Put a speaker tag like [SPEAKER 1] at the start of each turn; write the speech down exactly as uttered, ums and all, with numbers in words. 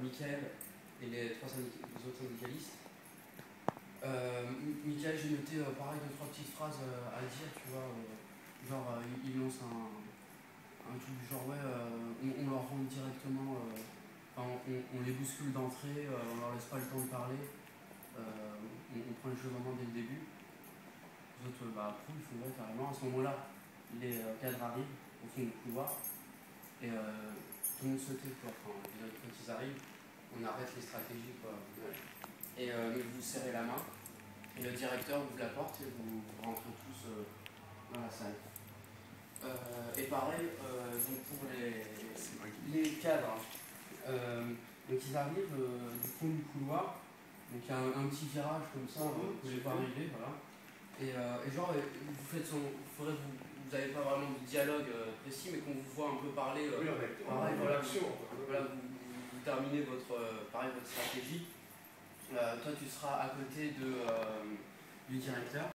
[SPEAKER 1] Michael et les trois syndic les autres syndicalistes. Euh, Michael, j'ai noté euh, pareil deux trois petites phrases euh, à dire, tu vois, euh, genre euh, il, il lance un, un truc du genre ouais, euh, on, on leur rentre directement, euh, enfin on, on les bouscule d'entrée, euh, on leur laisse pas le temps de parler, euh, on, on prend les choses en main dès le début. Les autres, euh, bah après, ils font ouais carrément. À ce moment-là, les euh, cadres arrivent au fond du couloir et euh, tout le monde se tait quoi. Enfin, déjà, quand ils arrivent, on arrête les stratégies quoi. Ouais. Et euh, donc vous serrez la main. Et le directeur ouvre la porte et vous rentrez tous euh, dans la salle. Euh, et pareil, euh, donc pour les, les cadres, euh, donc ils arrivent euh, du fond du couloir, donc il y a un, un petit virage comme ça, mmh, que j'ai pas arrivé, voilà. Et, euh, et genre, vous faites son, faudrait vous, vous n'avez pas vraiment de dialogue euh, précis, mais qu'on vous voit un peu parler. Euh,
[SPEAKER 2] oui, en même temps,
[SPEAKER 1] pareil,
[SPEAKER 2] voilà,
[SPEAKER 1] vous, voilà, vous, vous, vous terminez votre, euh, pareil, votre stratégie. Euh, toi, tu seras à côté de, euh, du directeur.